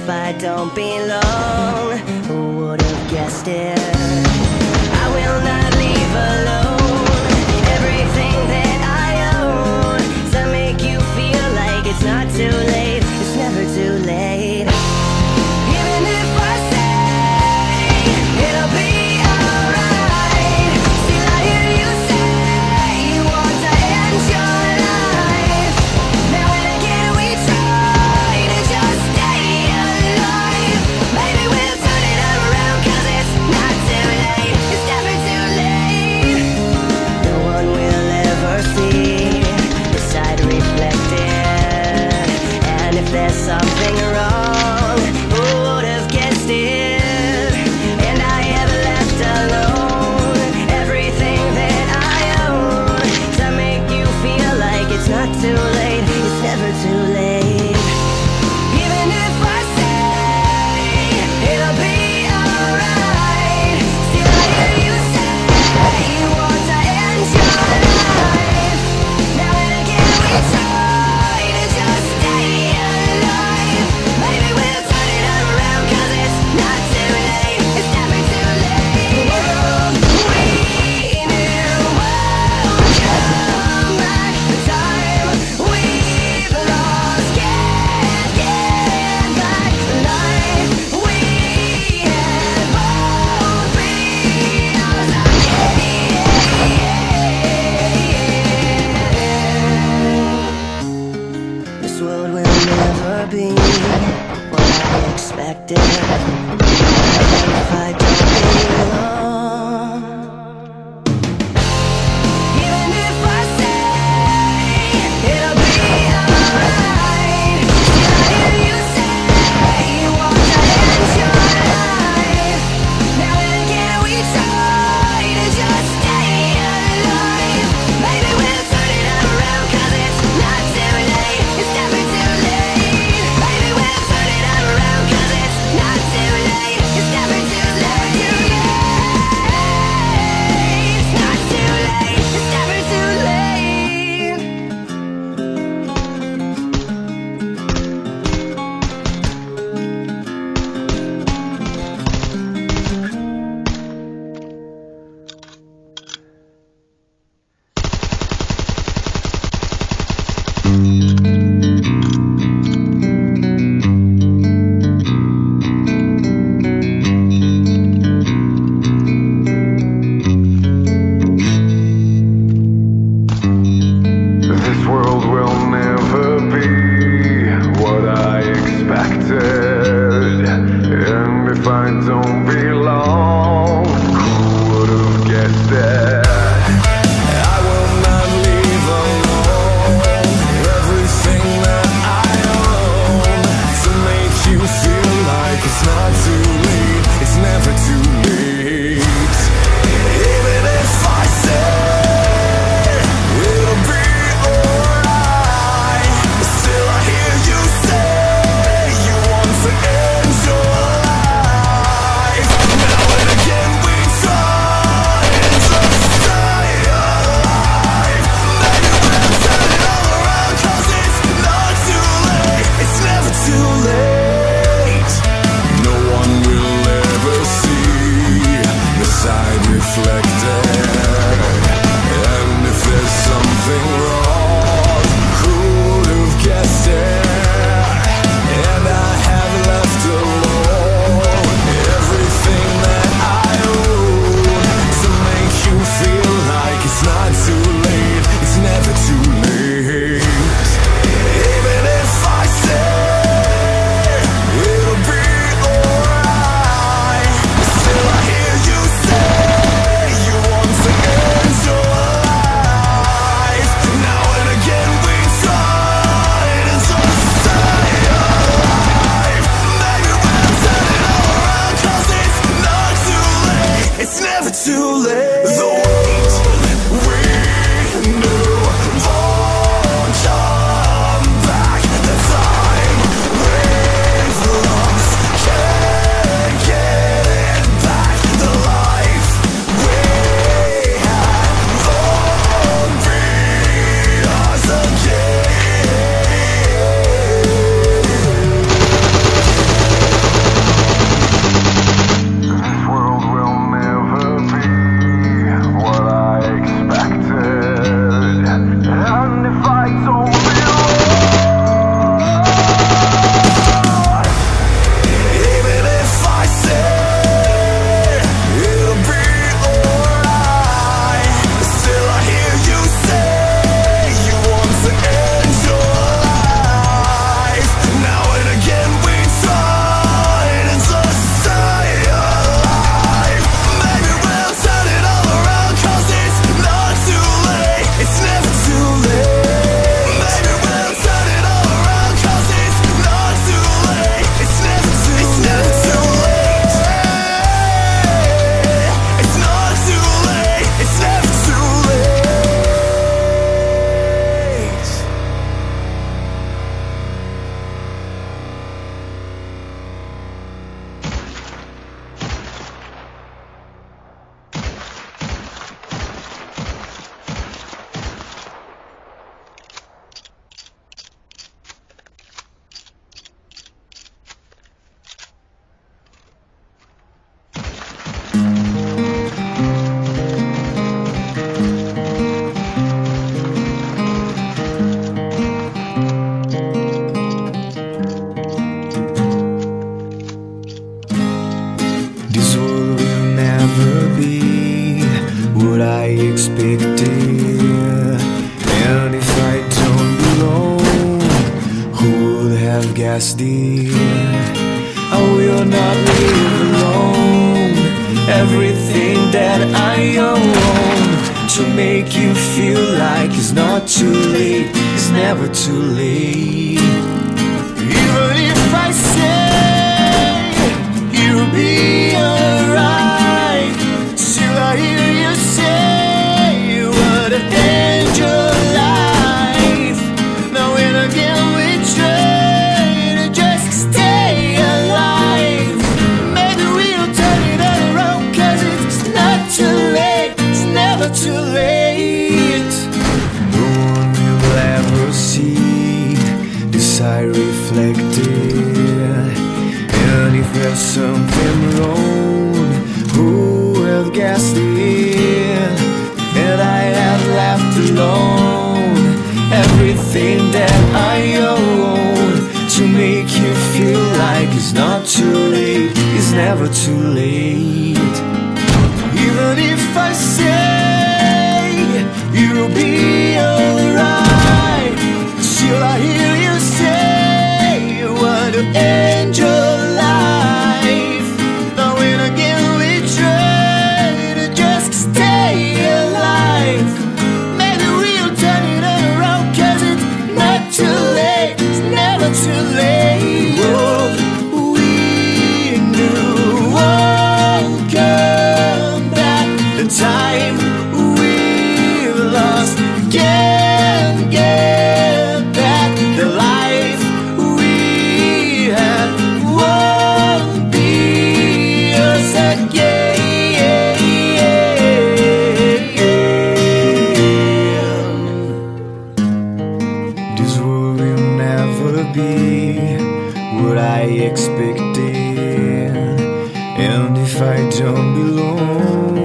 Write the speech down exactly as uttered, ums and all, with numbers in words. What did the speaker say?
if I don't belong? Who would have guessed it? I will not leave alone. Everything that I own to make you feel like it's not too late. It's never too late. Even if I say it'll be alright, still I hear you say you want to end your life. Now and again we try to just stay alive. Maybe we'll turn it around, 'cause it's not too late. It's never too late. No one will ever see the side reflected. And if there's something wrong, who would have guessed it? And I have left alone everything that I own to make you feel like it's not too late. It's never too late. Even if I say it'll be alright, still I hear you say you want to end your life. Now and again we try to just stay alive. Maybe we'll turn it around, 'cause it's not too late. It's never too late. The world we knew will come back. The time we've lost can't get back. The life we had won't be ours again. This world will never be what I expected. If I don't belong, even if I say it'll be alright, still I hear you say you want to end your life. Now and again we try to just stay alive. Maybe we'll turn it around, 'cause it's not too late. It's never too late. Maybe we'll turn it around, 'cause it's not too late. It's never too late. It's not too late. It's never too late. This world will never be what I expected. And if I don't belong, who would have guessed it? I will not leave alone everything that I own to make you feel like it's not too late. It's never too late. Even if I say it'll be alright, still I hear you say you want have guessed it, I will not live alone. Everything that I own to make you feel like it's not too late, it's never too late. Even if I say you'll be alright, still I hear you say you would end your life. Now and again we try to just stay alive. Maybe we'll turn it around, cause it's not too late, it's never too late. No one will ever see this I reflected, and if there's something wrong, who will guess it? And I have left alone everything that I own to make you feel like it's not too late, it's never too late. Even if I say you'll be alright, still I hear you say you want to end your life. Now and again we try to just stay alive. Maybe we'll turn it around, cause it's not too late, it's never too late. Oh, we knew won't come back. The time we've lost can't get back. The life we had won't be yours again. This world will never be what I expected, and if I don't belong,